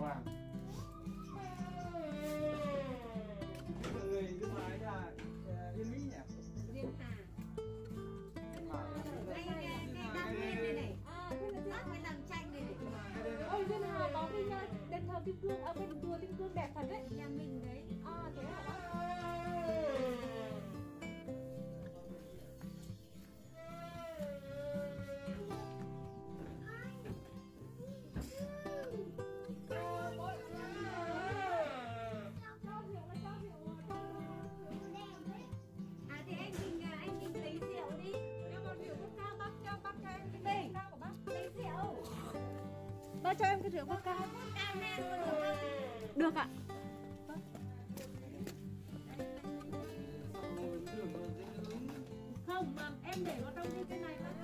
vàng. Người nước ngoài là Yên Mỹ nhỉ? Diêm Hà. Anh đam mê này này. Bác phải làm tranh này này. Ôi Diêm Hà có cái đền thờ kim cương, cái chùa kim cương đẹp thật đấy. Nhà mình đấy. Thế hả bác? Bác cho em cái rượu vodka. Được ạ. Không, mà em để vào trong như thế này bác.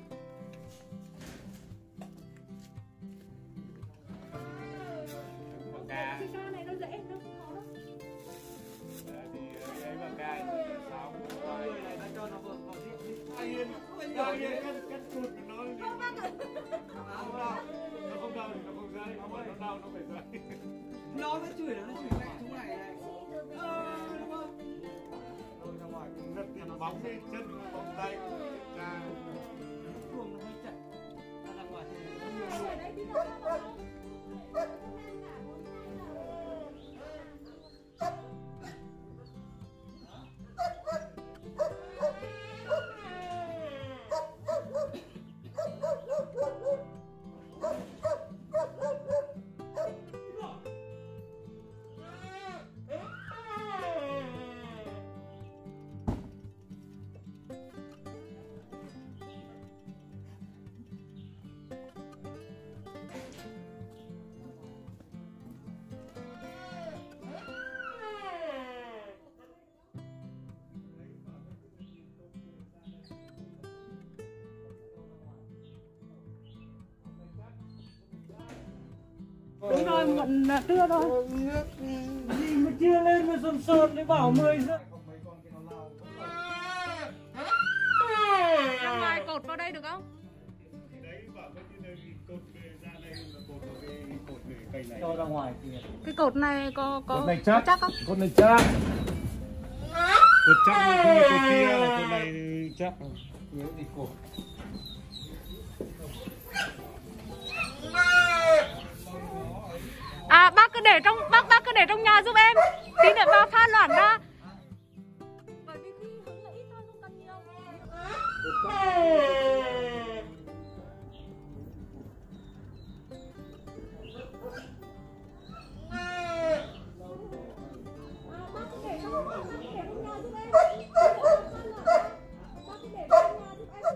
Cái ca này nó dễ, nó không khó đâu. Thì ấy bằng cái sao Cái này ta cho nó vào rượu đi. Yên cắt cụt của nó đi. Không bác ạ. Nó không đau thì nó không rơi, nó đau nó phải rơi. Nó mới chửi nó chửi mẹ chúng này này. Đúng không? Rồi ra ngoài Rất tiền bóng đi, chân bóng tay. Cha. chuồng nó hơi chặt. Ta ra ngoài thì Ở đây đi đâu đâu. Đúng rồi, muộn trưa rồi. gì mà chưa lên mà sồn sồn để bảo 10 giờ. Ra ngoài cột vào đây được không? Đấy bảo cái như này cột ra đây là cột vào cái cột để cây này. Cho ra ngoài kìa. Cái cột này có này chắc. chắc không? Cột này chắc. Cột chắc như cột kia là cột này chắc. Nhớ gì cột. À bác cứ để trong nhà giúp em. Tí nữa vào pha loãng ra. Bởi vì khi hứng là ít thôi, không cần nhiều. Bác cứ để trong nhà giúp em. Bác cứ để trong nhà giúp em.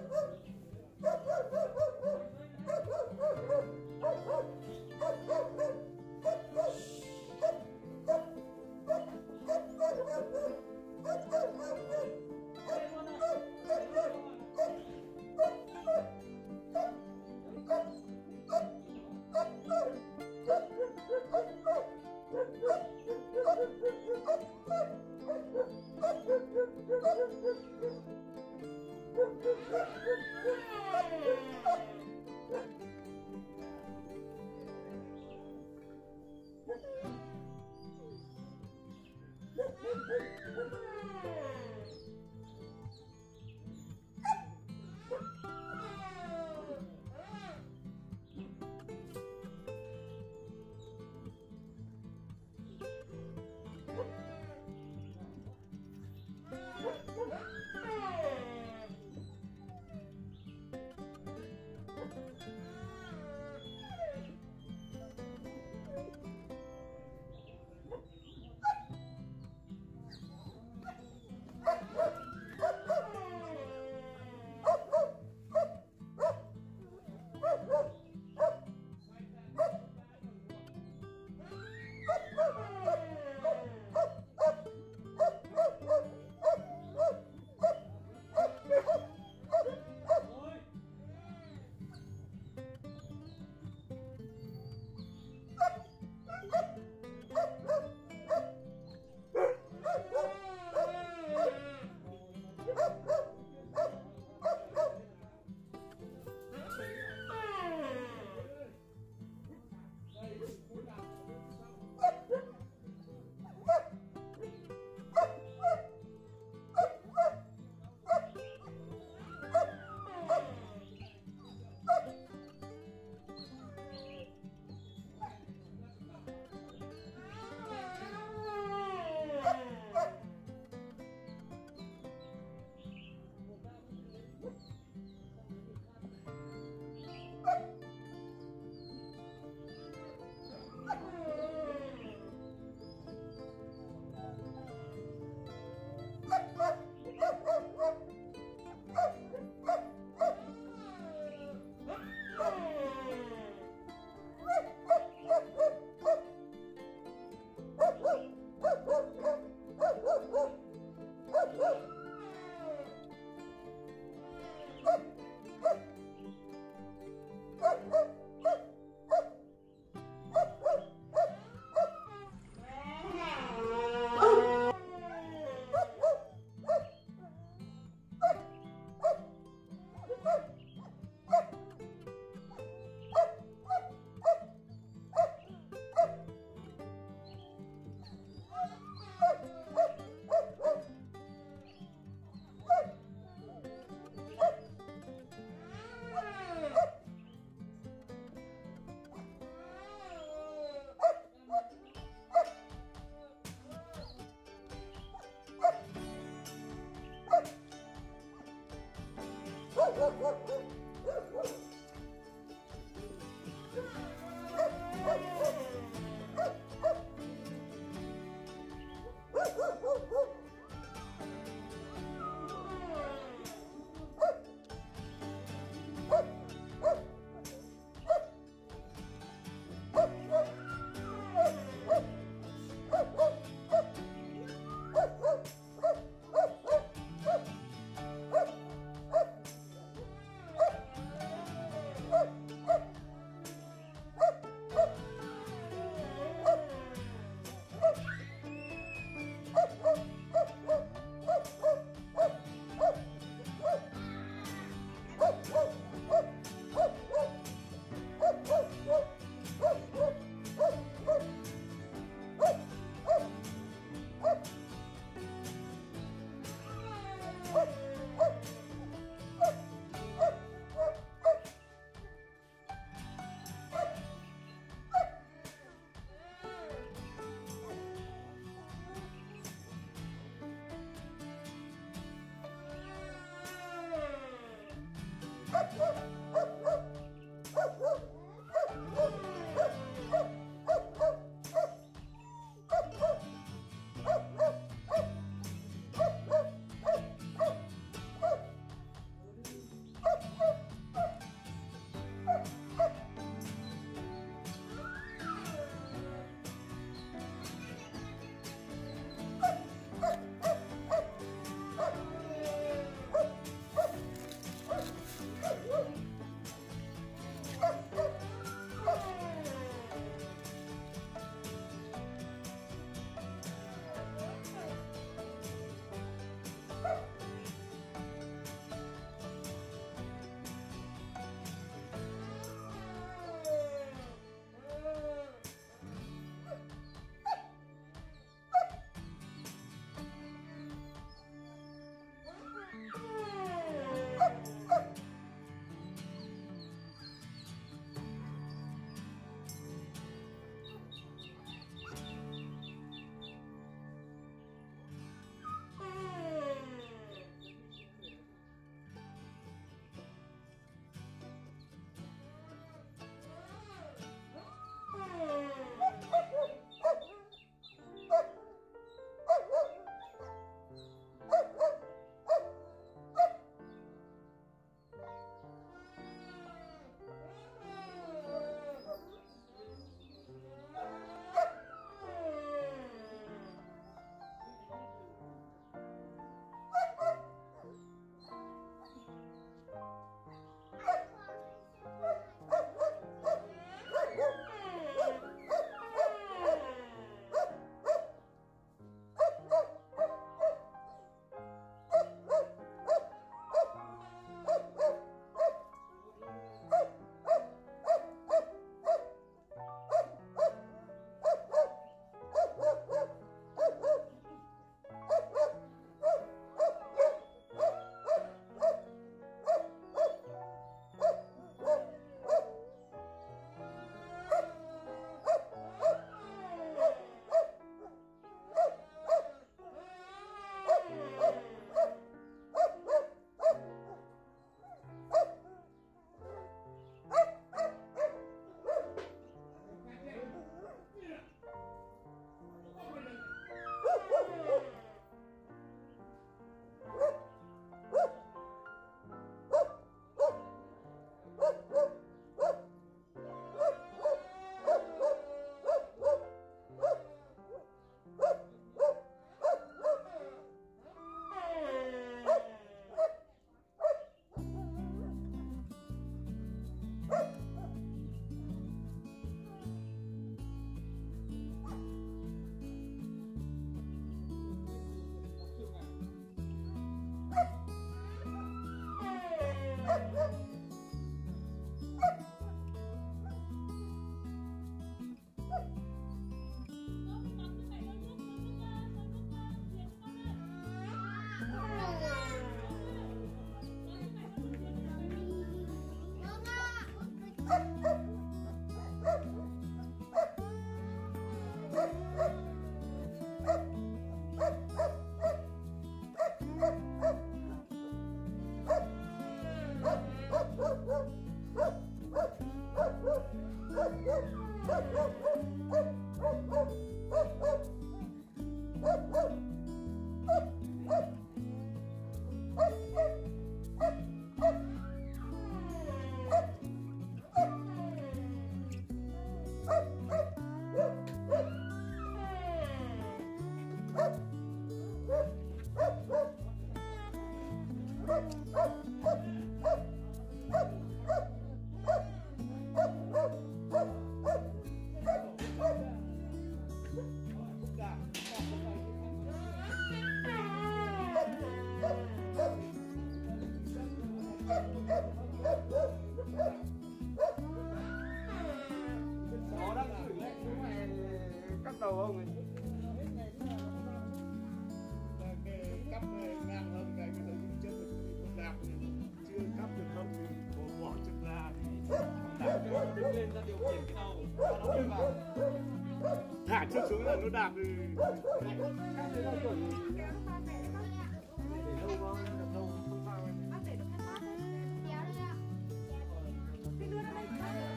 lên ra điều khiển cái đầu nó lên vào. Thả chân xuống là nó đạp thì Các đấy là chuẩn. Để lâu không? Đập lâu không sao em. bác để được cái bát đấy, kéo đi ạ. Cái đưa ra đây.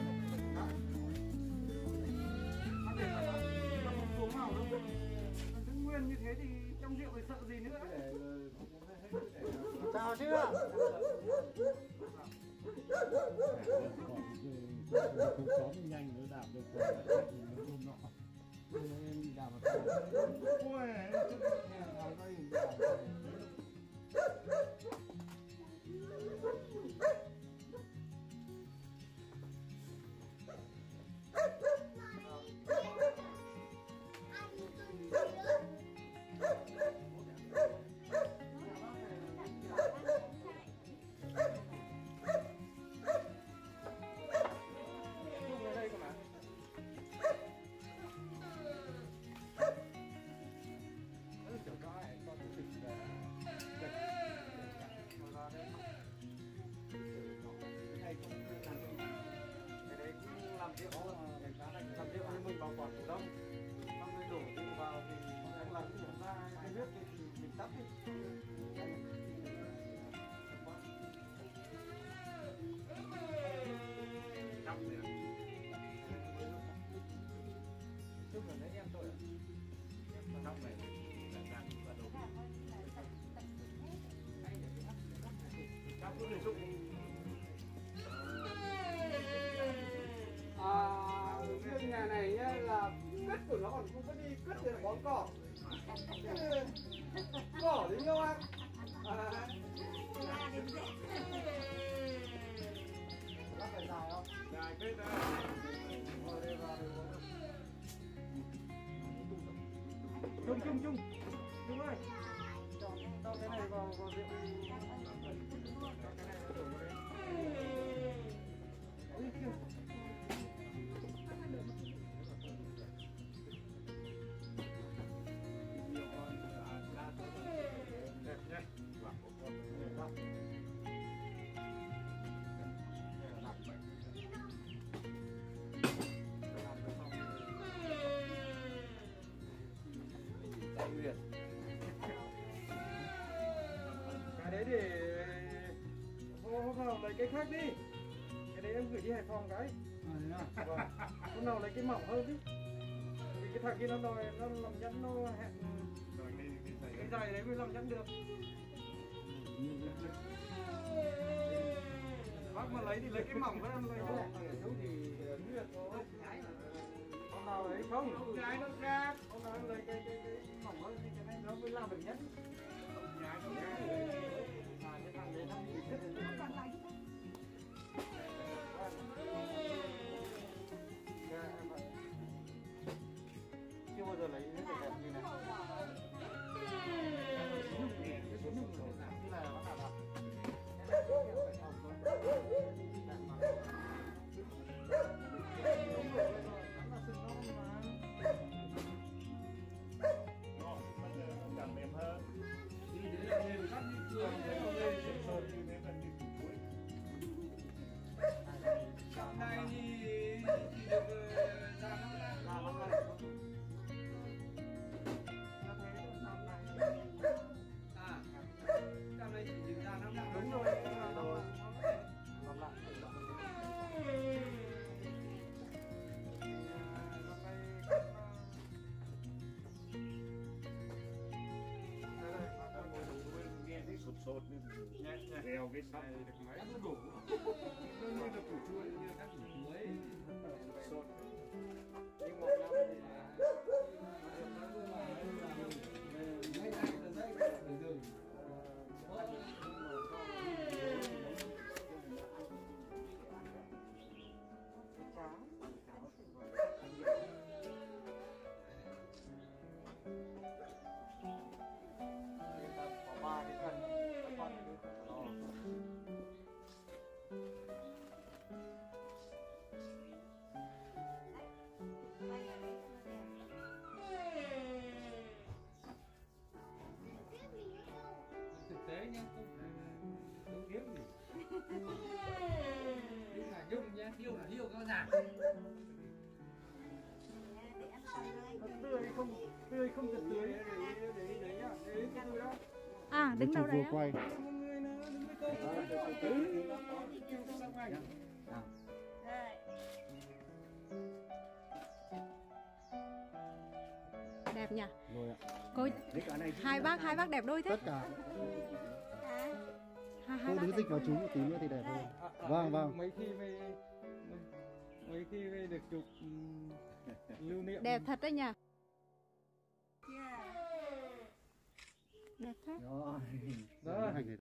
Bác để mà nó không xuống màu đâu. Nó giữ nguyên như thế thì trong rượu thì sợ gì nữa. Chào chưa? không có nhanh nó đạp được còn lại thì nó ôm nọ. Em đi đạp vào. Ôi, làm rượu nhưng mình bảo quản thủ đông, xong rồi đổ rượu vào thì anh lắng đổ ra cái nước thì mình tắt đi. Chúc là lấy em tôi ạ. Trong này là đang bắt đầu. Các cứ để chúc. Riêng nhà này nhá là cất của nó còn không có đi cất thì là bón cỏ. Cỏ đến đâu anh? Lắp phải dài không? dài kết ra. Ngồi đây vào đây uống. Trung ơi. Cho cái này vào rượu. Cho cái này vào đổ vào đây. Ôi kìa. Đẹp nhé. Và một con nhiều lắm. Cái đấy để hôm nào lấy cái khác đi. Cái đấy em gửi đi Hải Phòng cái. Vâng. Hôm nào lấy cái mỏng hơn đi. Vì cái thằng kia nó đòi nó làm nhẫn nó hẹn Rồi cái giày đấy mới làm nhẫn được. Bác mà lấy thì lấy cái mỏng với em lấy cái mỏng ở chỗ thì nguyệt thôi. Hôm nào lấy không? Cái nó khác. Hôm nào em lấy cái mỏng hơn thì cái này nó mới làm được nhẫn. Cái thằng đấy nó bị chết rồi. Chưa bao giờ lấy cái đẹp như này. Như là nó nào làm mềm hơn. đi đấy là mềm cắt đi cưa Không lên sơn như thế là đi củ chuối. Dạo này thì chỉ được ra năm nay. À, dạo này chỉ được ra năm nay. Đúng rồi. Năm lại. Nghe thấy sột sột như đèo cái sắt Được máy nó đủ. nó như là củ chuối như các củ chuối sột. Nhưng một năm thì ngay này là dây từ từ. Ba cái cần con này được lo. Thực tế nhá, không kiếm gì. Nhưng mà nhung nhá, yêu là yêu có giả. người không thật tươi để nhá, để tôi đó. À, đứng đâu đây á? quay. Một người nữa đứng với tôi. Đẹp nhỉ? Rồi ạ. Cô, hai bác đẹp đôi thế. Tất cả. Hai Cô bác đứng đẹp. dịch vào chú một tí nữa thì đẹp hơn. Vâng, vâng. Mấy khi về được chụp lưu niệm. Đẹp thật đấy nhỉ? Đẹp thế. Rồi. Đó. Hành này